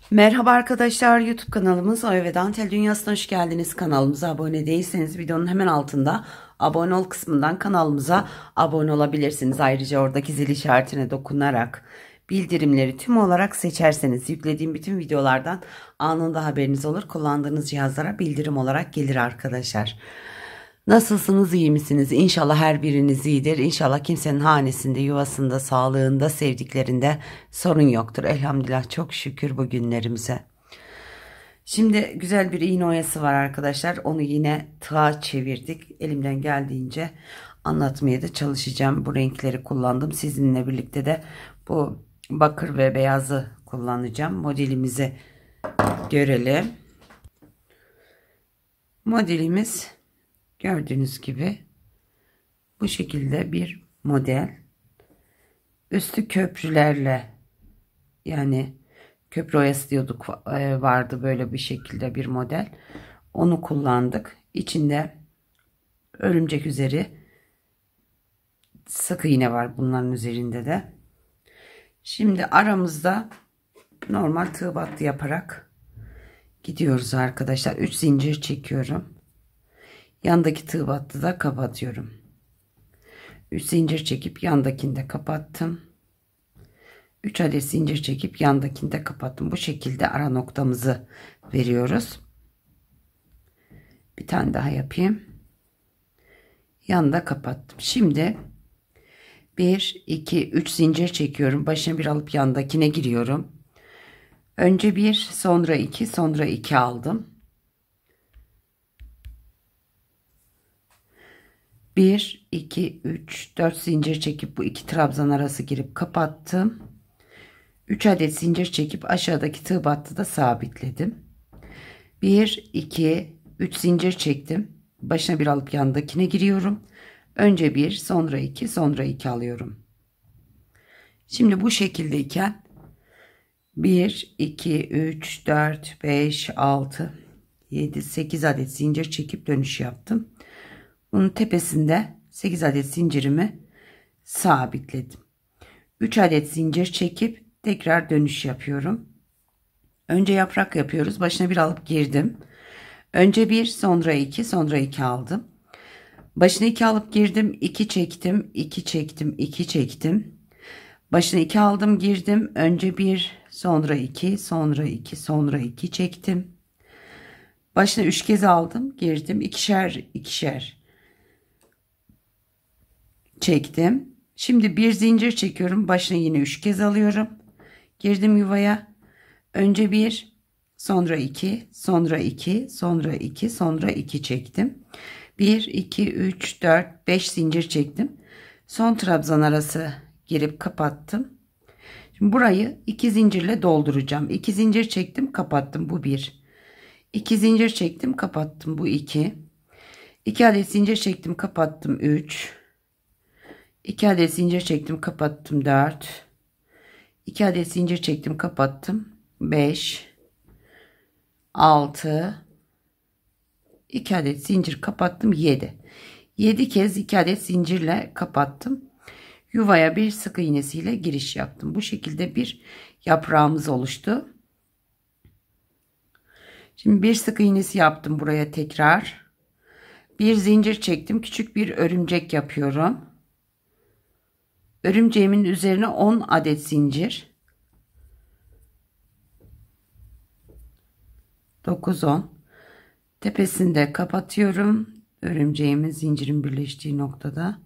Merhaba arkadaşlar, YouTube kanalımız Oya ve Dantel Dünyası'na hoş geldiniz. Kanalımıza abone değilseniz videonun hemen altında abone ol kısmından kanalımıza abone olabilirsiniz. Ayrıca oradaki zil işaretine dokunarak bildirimleri tüm olarak seçerseniz yüklediğim bütün videolardan anında haberiniz olur. Kullandığınız cihazlara bildirim olarak gelir arkadaşlar. Nasılsınız, iyi misiniz? İnşallah her biriniz iyidir. İnşallah kimsenin hanesinde, yuvasında, sağlığında, sevdiklerinde sorun yoktur. Elhamdülillah, çok şükür bu günlerimize. Şimdi güzel bir iğne oyası var arkadaşlar. Onu yine tığa çevirdik. Elimden geldiğince anlatmaya da çalışacağım. Bu renkleri kullandım. Sizinle birlikte de bu bakır ve beyazı kullanacağım. Modelimizi görelim. Modelimiz gördüğünüz gibi bu şekilde bir model. Üstü köprülerle, yani köprü oyası diyorduk, vardı böyle bir şekilde bir model. Onu kullandık. İçinde örümcek üzeri sık iğne var bunların üzerinde de. Şimdi aramızda normal tığ battı yaparak gidiyoruz arkadaşlar. 3 zincir çekiyorum. Yandaki tığ battı da kapatıyorum. 3 zincir çekip yandakini de kapattım. 3 adet zincir çekip yandakini de kapattım. Bu şekilde ara noktamızı veriyoruz. Bir tane daha yapayım. Yanda kapattım. Şimdi 1 2 3 zincir çekiyorum. Başına bir alıp yandakine giriyorum. Önce 1, sonra 2, sonra 2 aldım. 1 2 3 4 zincir çekip bu iki trabzan arası girip kapattım. 3 adet zincir çekip aşağıdaki tığ battıda sabitledim. 1 2 3 zincir çektim. Başına bir alıp yandakine giriyorum. Önce 1, sonra 2, sonra 2 alıyorum. Şimdi bu şekildeyken 1 2 3 4 5 6 7 8 adet zincir çekip dönüş yaptım. Bunun tepesinde 8 adet zincirimi sabitledim. 3 adet zincir çekip tekrar dönüş yapıyorum. Önce yaprak yapıyoruz. Başına bir alıp girdim. Önce 1, sonra 2, sonra 2 aldım. Başına 2 alıp girdim. 2 çektim, 2 çektim, 2 çektim. Başına 2 aldım, girdim. Önce 1, sonra 2, sonra 2, sonra 2 çektim. Başına 3 kez aldım, girdim. İkişer, ikişer çektim. Şimdi bir zincir çekiyorum. Başına yine 3 kez alıyorum. Girdim yuvaya. Önce 1, sonra 2, sonra 2, sonra 2, sonra 2 çektim. 1, 2, 3, 4, 5 zincir çektim. Son trabzan arası girip kapattım. Şimdi burayı 2 zincirle dolduracağım. 2 zincir çektim, kapattım. Bu 1. 2 zincir çektim, kapattım. Bu 2. 2 adet zincir çektim, kapattım. 3. 2 adet zincir çektim, kapattım. 4. 2 adet zincir çektim, kapattım. 5. 6. 2 adet zincir kapattım. 7. 7 kez 2 adet zincirle kapattım. Yuvaya bir sık iğnesiyle giriş yaptım. Bu şekilde bir yaprağımız oluştu. Şimdi bir sık iğnesi yaptım buraya tekrar. Bir zincir çektim. Küçük bir örümcek yapıyorum. Örümceğimin üzerine 10 adet zincir. 9 10. Tepesinde kapatıyorum. Örümceğimin zincirin birleştiği noktada.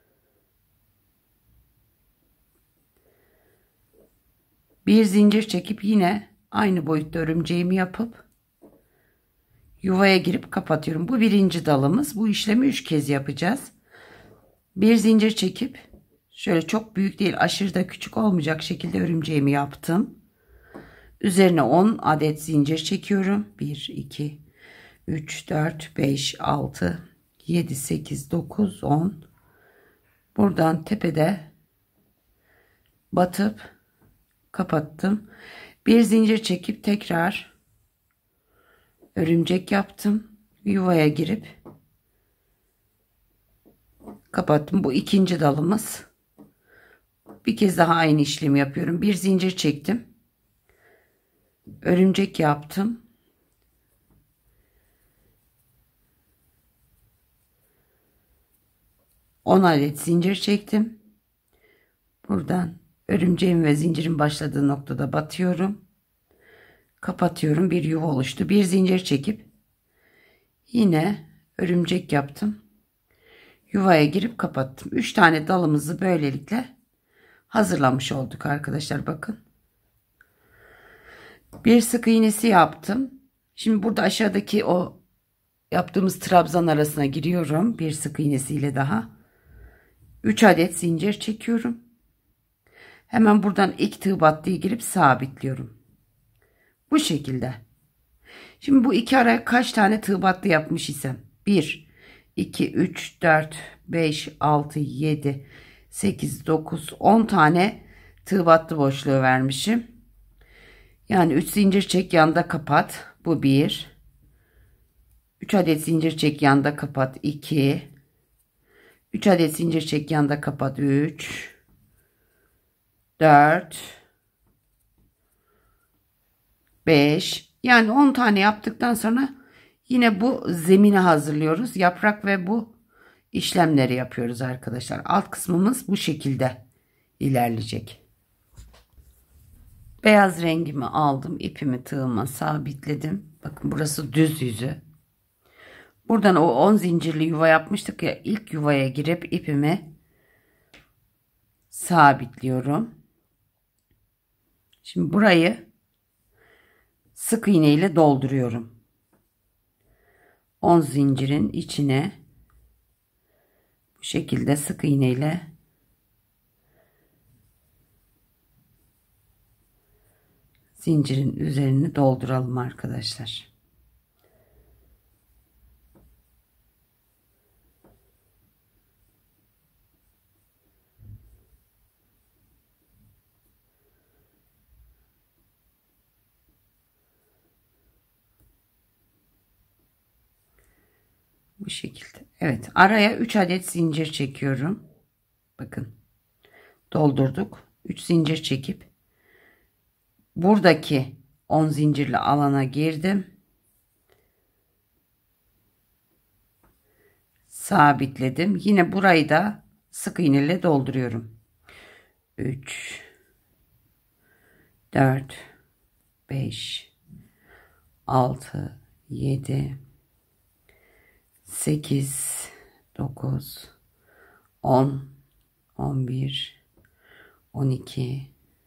Bir zincir çekip yine aynı boyutta örümceğimi yapıp yuvaya girip kapatıyorum. Bu birinci dalımız. Bu işlemi 3 kez yapacağız. Bir zincir çekip şöyle çok büyük değil, aşırı da küçük olmayacak şekilde örümceğimi yaptım. Üzerine 10 adet zincir çekiyorum. 1 2 3 4 5 6 7 8 9 10. Buradan tepede batıp kapattım. Bir zincir çekip tekrar örümcek yaptım. Yuvaya girip kapattım. Bu ikinci dalımız. Bir kez daha aynı işlemi yapıyorum. Bir zincir çektim. Örümcek yaptım. On adet zincir çektim. Buradan örümceğin ve zincirin başladığı noktada batıyorum. Kapatıyorum. Bir yuva oluştu. Bir zincir çekip yine örümcek yaptım. Yuvaya girip kapattım. 3 tane dalımızı böylelikle hazırlamış olduk arkadaşlar. Bakın. Bir sık iğnesi yaptım. Şimdi burada aşağıdaki o yaptığımız trabzan arasına giriyorum. Bir sık iğnesiyle daha. 3 adet zincir çekiyorum. Hemen buradan ilk tığ battıya girip sabitliyorum. Bu şekilde. Şimdi bu iki araya kaç tane tığ battı yapmış isem. 1, 2, 3, 4, 5, 6, 7, 8, 9, 10 tane tığ battı boşluğu vermişim. Yani 3 zincir çek yanda kapat. Bu 1. 3 adet zincir çek yanda kapat. 2. 3 adet zincir çek yanda kapat. 3. 4. 5. Yani 10 tane yaptıktan sonra yine bu zemini hazırlıyoruz. Yaprak ve bu işlemleri yapıyoruz arkadaşlar. Alt kısmımız bu şekilde ilerleyecek. Beyaz rengimi aldım. İpimi tığıma sabitledim. Bakın burası düz yüzü. Buradan o 10 zincirli yuva yapmıştık ya. İlk yuvaya girip ipimi sabitliyorum. Şimdi burayı sık iğne ile dolduruyorum. 10 zincirin içine bu şekilde sık iğne ile zincirin üzerini dolduralım arkadaşlar. Bu şekilde. Evet, araya 3 adet zincir çekiyorum. Bakın. Doldurduk. 3 zincir çekip buradaki 10 zincirli alana girdim. Sabitledim. Yine burayı da sık iğne ile dolduruyorum. 3 4 5 6 7 8 9 10 11 12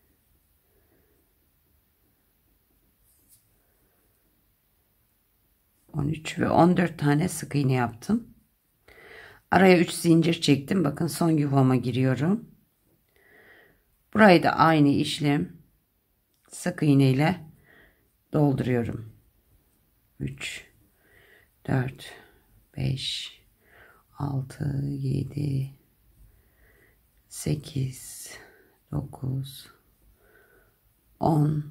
13 ve 14 tane sık iğne yaptım. Araya 3 zincir çektim. Bakın son yuvama giriyorum. Burayı da aynı işlem sık iğne ile dolduruyorum. 3 4 5 6 7 8 9 10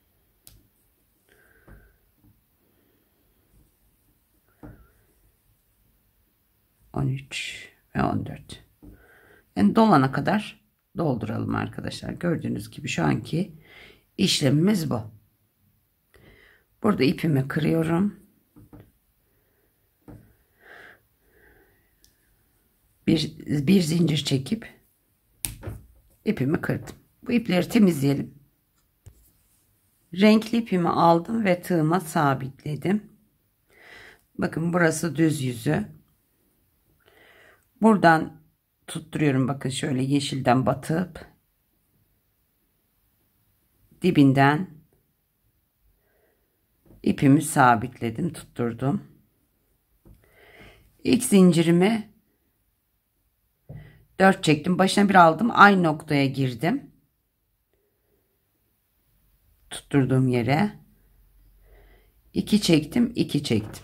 13 ve 14. Yani dolana kadar dolduralım arkadaşlar. Gördüğünüz gibi şu anki işlemimiz bu. Burada ipimi kırıyorum. Bir zincir çekip ipimi kırdım. Bu ipleri temizleyelim. Renkli ipimi aldım ve tığıma sabitledim. Bakın burası düz yüzü. Buradan tutturuyorum. Bakın şöyle yeşilden batıp dibinden ipimi sabitledim, tutturdum. İlk zincirimi 4 çektim. Başına bir aldım. Aynı noktaya girdim. Tutturduğum yere 2 çektim, 2 çektim.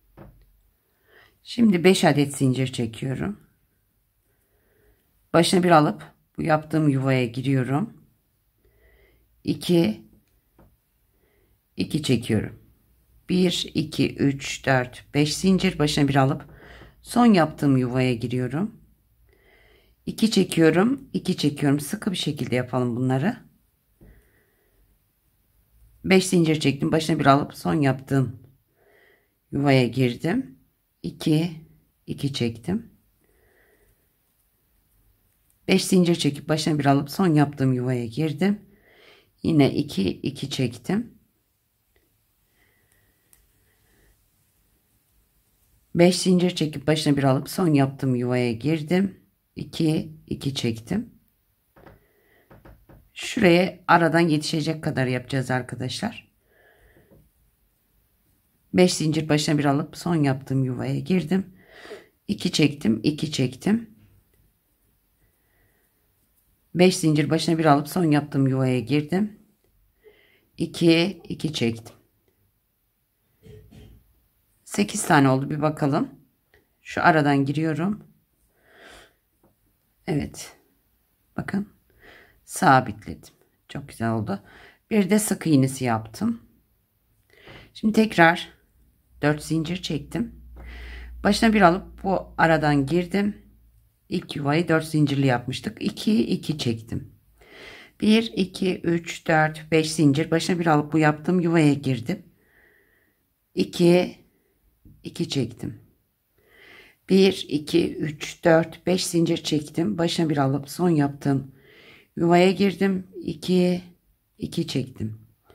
Şimdi 5 adet zincir çekiyorum. Başına bir alıp bu yaptığım yuvaya giriyorum. 2 2 çekiyorum. 1 2 3 4 5 zincir, başına bir alıp son yaptığım yuvaya giriyorum. 2 çekiyorum, 2 çekiyorum. Sıkı bir şekilde yapalım bunları. 5 zincir çektim. Başına bir alıp son yaptığım yuvaya girdim. 2 çektim. 5 zincir çekip başına bir alıp son yaptığım yuvaya girdim. Yine 2 çektim. 5 zincir çekip başına bir alıp son yaptığım yuvaya girdim. 2 çektim. Şuraya aradan yetişecek kadar yapacağız arkadaşlar. 5 zincir başına bir alıp son yaptığım yuvaya girdim. 2 çektim, 2 çektim. 5 zincir başına bir alıp son yaptığım yuvaya girdim. 2 çektim. 8 tane oldu, bir bakalım. Şu aradan giriyorum. Evet. Bakın. Sabitledim. Çok güzel oldu. Bir de sık iğnesi yaptım. Şimdi tekrar 4 zincir çektim. Başına bir alıp bu aradan girdim. İlk yuvayı 4 zincirli yapmıştık. 2 çektim. 1 2 3 4 5 zincir başına bir alıp bu yaptığım yuvaya girdim. 2 çektim. 1 2 3 4 5 zincir çektim. Başına bir alıp son yaptığım yuvaya girdim. 2 çektim.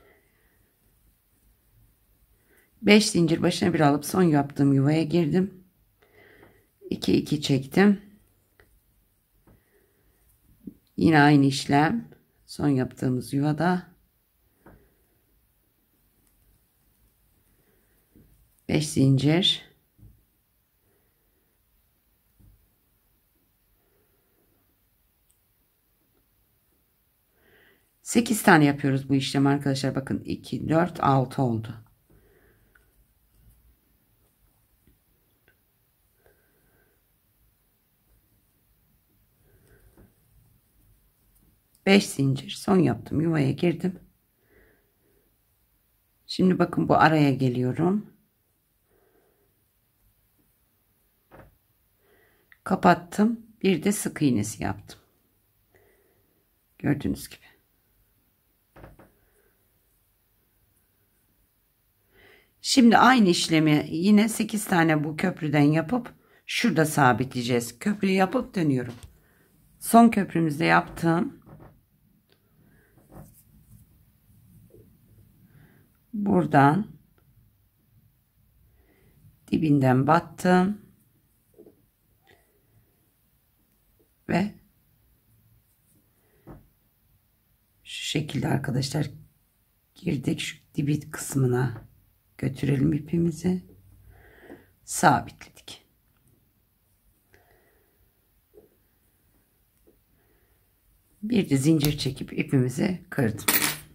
5 zincir başına bir alıp son yaptığım yuvaya girdim. 2 çektim. Yine aynı işlem. Son yaptığımız yuvada 5 zincir. Sekiz tane yapıyoruz bu işlemi arkadaşlar. Bakın 2 4 6 oldu. Beş zincir son yaptım, yuvaya girdim. Şimdi bakın bu araya geliyorum. Kapattım. Bir de sık iğnesi yaptım. Gördüğünüz gibi. Şimdi aynı işlemi yine 8 tane bu köprüden yapıp şurada sabitleyeceğiz. Köprüyü yapıp dönüyorum. Son köprümüzde yaptım. Buradan dibinden battım ve şu şekilde arkadaşlar girdik. Şu dibi kısmına götürelim ipimizi, sabitledik. Bir de zincir çekip ipimizi kırdım.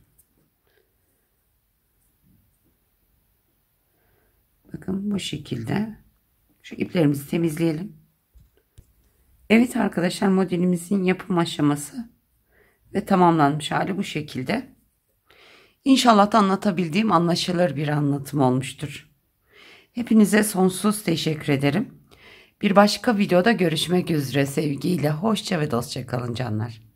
Bakın bu şekilde. Şu iplerimizi temizleyelim. Evet arkadaşlar, modelimizin yapım aşaması ve tamamlanmış hali bu şekilde. İnşallah da anlatabildiğim anlaşılır bir anlatım olmuştur. Hepinize sonsuz teşekkür ederim. Bir başka videoda görüşmek üzere, sevgiyle, hoşça ve dostça kalın canlar.